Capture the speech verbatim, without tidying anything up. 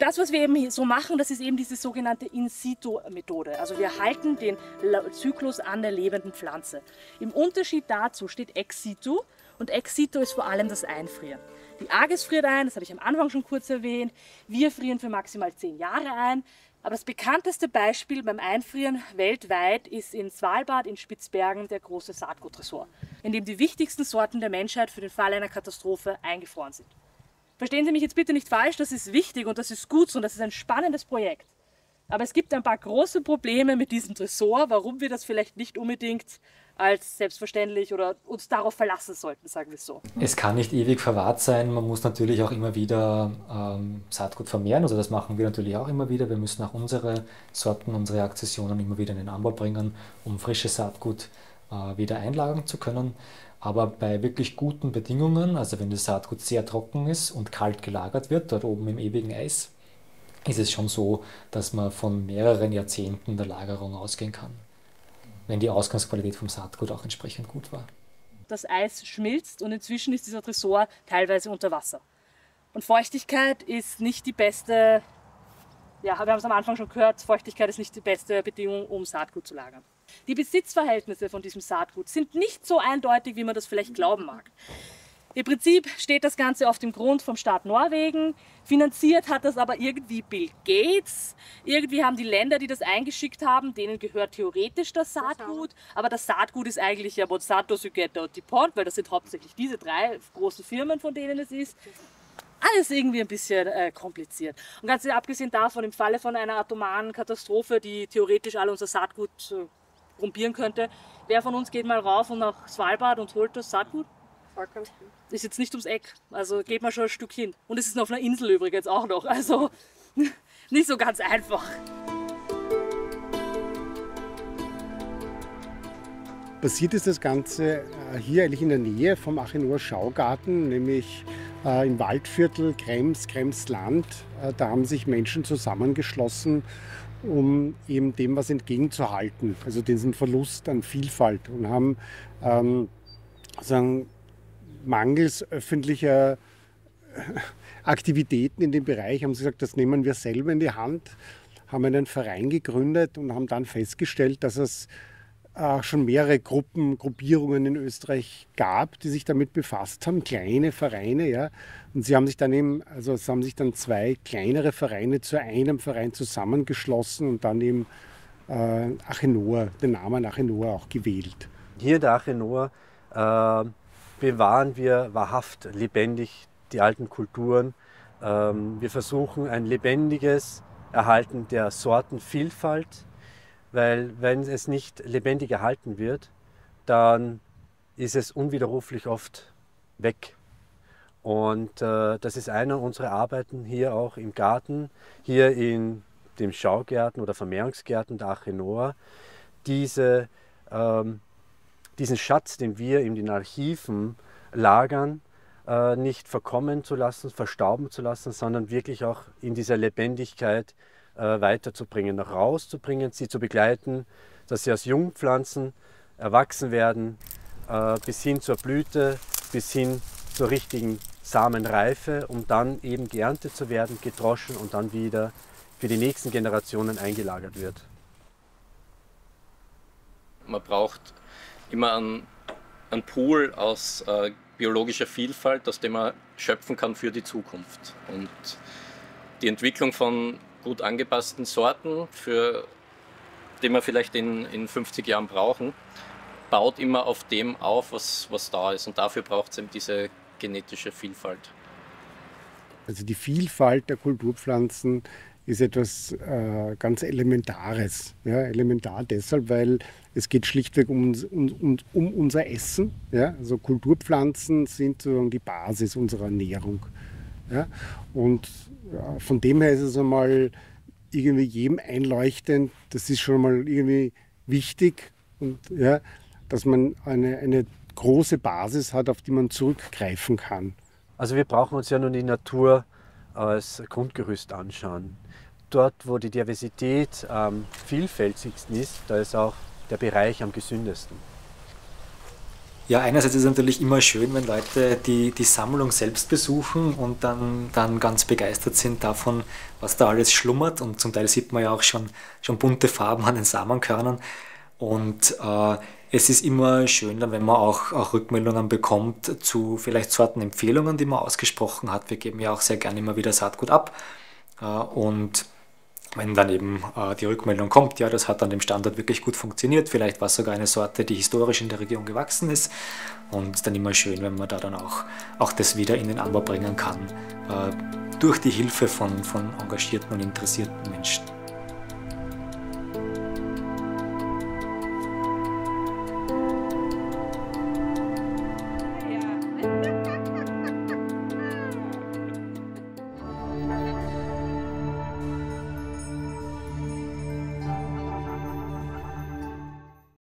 das, was wir eben so machen, das ist eben diese sogenannte In-situ-Methode. Also wir halten den Zyklus an der lebenden Pflanze. Im Unterschied dazu steht Ex-situ und Ex-situ ist vor allem das Einfrieren. Die Arges friert ein, das habe ich am Anfang schon kurz erwähnt. Wir frieren für maximal zehn Jahre ein. Aber das bekannteste Beispiel beim Einfrieren weltweit ist in Svalbard in Spitzbergen der große Saatguttresor, in dem die wichtigsten Sorten der Menschheit für den Fall einer Katastrophe eingefroren sind. Verstehen Sie mich jetzt bitte nicht falsch, das ist wichtig und das ist gut so und das ist ein spannendes Projekt. Aber es gibt ein paar große Probleme mit diesem Tresor, warum wir das vielleicht nicht unbedingt als selbstverständlich oder uns darauf verlassen sollten, sagen wir es so. Es kann nicht ewig verwahrt sein, man muss natürlich auch immer wieder ähm, Saatgut vermehren, also das machen wir natürlich auch immer wieder. Wir müssen auch unsere Sorten, unsere Akzessionen immer wieder in den Anbau bringen, um frisches Saatgut äh, wieder einlagern zu können. Aber bei wirklich guten Bedingungen, also wenn das Saatgut sehr trocken ist und kalt gelagert wird, dort oben im ewigen Eis, ist es schon so, dass man von mehreren Jahrzehnten der Lagerung ausgehen kann, wenn die Ausgangsqualität vom Saatgut auch entsprechend gut war. Das Eis schmilzt und inzwischen ist dieser Tresor teilweise unter Wasser. Und Feuchtigkeit ist nicht die beste, ja, wir haben es am Anfang schon gehört, Feuchtigkeit ist nicht die beste Bedingung, um Saatgut zu lagern. Die Besitzverhältnisse von diesem Saatgut sind nicht so eindeutig, wie man das vielleicht glauben mag. Im Prinzip steht das Ganze auf dem Grund vom Staat Norwegen, finanziert hat das aber irgendwie Bill Gates. Irgendwie haben die Länder, die das eingeschickt haben, denen gehört theoretisch das Saatgut, aber das Saatgut ist eigentlich ja Monsanto, Syngenta und DuPont, weil das sind hauptsächlich diese drei großen Firmen, von denen es ist. Alles irgendwie ein bisschen äh, kompliziert. Und ganz abgesehen davon, im Falle von einer atomaren Katastrophe, die theoretisch all unser Saatgut äh, korrumpieren könnte, wer von uns geht mal rauf und nach Svalbard und holt das Saatgut? Ist jetzt nicht ums Eck, also geht man schon ein Stück hin. Und es ist auf einer Insel übrigens auch noch, also nicht so ganz einfach. Passiert ist das Ganze hier eigentlich in der Nähe vom Achenoer Schaugarten, nämlich äh, im Waldviertel Krems, Kremsland. Äh, da haben sich Menschen zusammengeschlossen, um eben dem was entgegenzuhalten, also diesem Verlust an Vielfalt, und haben ähm, sagen, mangels öffentlicher Aktivitäten in dem Bereich, haben sie gesagt, das nehmen wir selber in die Hand, haben einen Verein gegründet und haben dann festgestellt, dass es äh, schon mehrere Gruppen, Gruppierungen in Österreich gab, die sich damit befasst haben, kleine Vereine, ja. Und sie haben sich dann eben, also es haben sich dann zwei kleinere Vereine zu einem Verein zusammengeschlossen und dann eben äh, Achenoer, den Namen Achenoer auch gewählt. Hier der Achenoer äh bewahren wir wahrhaft lebendig die alten Kulturen. Wir versuchen ein lebendiges Erhalten der Sortenvielfalt, weil wenn es nicht lebendig erhalten wird, dann ist es unwiderruflich oft weg. Und äh, das ist einer unserer Arbeiten hier auch im Garten, hier in dem Schaugärten oder Vermehrungsgärten der Achenoer, diese ähm, diesen Schatz, den wir in den Archiven lagern, äh, nicht verkommen zu lassen, verstauben zu lassen, sondern wirklich auch in dieser Lebendigkeit äh, weiterzubringen, nach rauszubringen, sie zu begleiten, dass sie aus Jungpflanzen erwachsen werden, äh, bis hin zur Blüte, bis hin zur richtigen Samenreife, um dann eben geerntet zu werden, gedroschen und dann wieder für die nächsten Generationen eingelagert wird. Man braucht immer einen, einen Pool aus äh, biologischer Vielfalt, aus dem man schöpfen kann für die Zukunft. Und die Entwicklung von gut angepassten Sorten, für die wir vielleicht in, in fünfzig Jahren brauchen, baut immer auf dem auf, was, was da ist. Und dafür braucht es eben diese genetische Vielfalt. Also die Vielfalt der Kulturpflanzen ist etwas äh, ganz Elementares. Ja, elementar deshalb, weil es geht schlichtweg um, um, um, um unser Essen. Ja? Also Kulturpflanzen sind sozusagen die Basis unserer Ernährung. Ja? Und ja, von dem her ist es einmal irgendwie jedem einleuchtend, das ist schon mal irgendwie wichtig, und, ja, dass man eine, eine große Basis hat, auf die man zurückgreifen kann. Also wir brauchen uns ja nur die Natur als Grundgerüst anschauen. Dort, wo die Diversität am vielfältigsten ist, da ist auch der Bereich am gesündesten. Ja, einerseits ist es natürlich immer schön, wenn Leute die, die Sammlung selbst besuchen und dann, dann ganz begeistert sind davon, was da alles schlummert. Und zum Teil sieht man ja auch schon, schon bunte Farben an den Samenkörnern. Und äh, es ist immer schön, dann, wenn man auch, auch Rückmeldungen bekommt zu vielleicht Sortenempfehlungen, die man ausgesprochen hat. Wir geben ja auch sehr gerne immer wieder Saatgut ab. Äh, und wenn dann eben äh, die Rückmeldung kommt, ja, das hat an dem Standort wirklich gut funktioniert, vielleicht war es sogar eine Sorte, die historisch in der Region gewachsen ist, und dann immer schön, wenn man da dann auch, auch das wieder in den Anbau bringen kann, äh, durch die Hilfe von, von engagierten und interessierten Menschen.